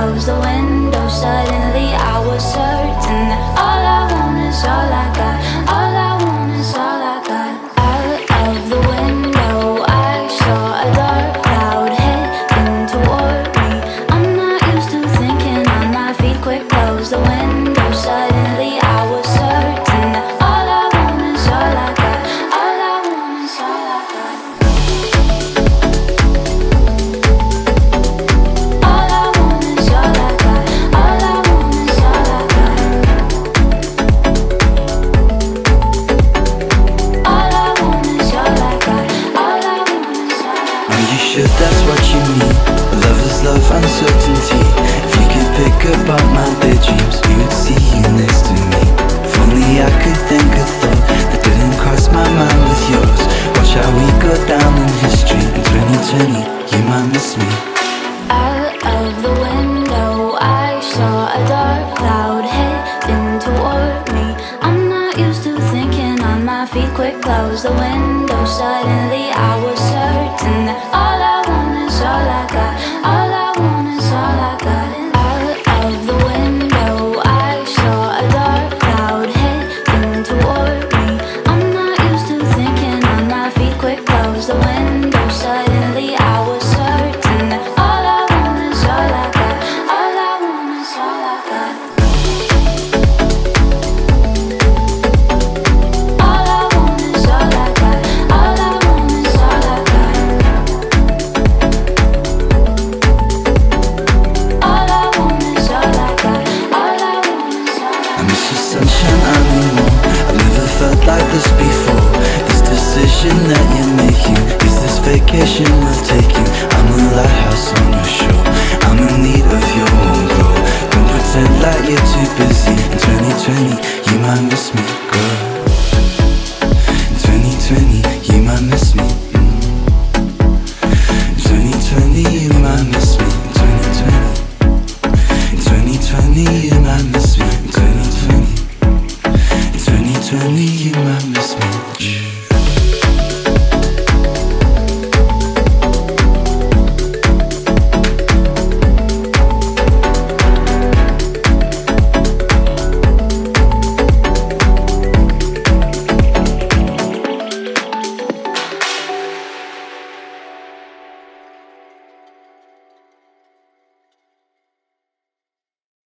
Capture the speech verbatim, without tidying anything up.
closed the window, suddenly I was certain that all I want is all I got. All I want is all I got. Out of the window I saw a dark cloud heading toward me. I'm not used to thinking on my feet. Quick close the window, suddenly I was certain that all I want is all I got. All I want is all I got. All I want is all I got. All I want is all I got. All I want is all I got. All I want is all I got. Are you sure that's what you need? Love is love, uncertainty. If you could pick apart my daydreams, you would see you next to me. If only I could think a thought that didn't cross my mind with yours. Watch how we go down in history. In twenty twenty, you might miss me. Out of the window I saw a dark cloud heading toward me. I'm not used to thinking on my feet. Quick close the window, suddenly I was certain that all I want is all I got. All I want is all I got. Out of the window I saw a dark cloud heading toward me. I'm not used to thinking on my feet. Quick close the window, suddenly I was certain that all I want is all I got. All I want is all I got. All I want is all I got. All I want is all I got. All I want is all I got. All I want is all I got. I miss your sunshine, I need more. I've never felt like this before. This decision that you're making, is this vacation worth taking? I'm a lighthouse on your shore. I'm in need of your own glow. Don't pretend like you're too busy. In twenty twenty, you might miss me, girl. In twenty twenty, you might miss me. mm. In twenty twenty, you might miss me. In twenty twenty, in twenty twenty, you might miss me. In twenty twenty, in twenty twenty.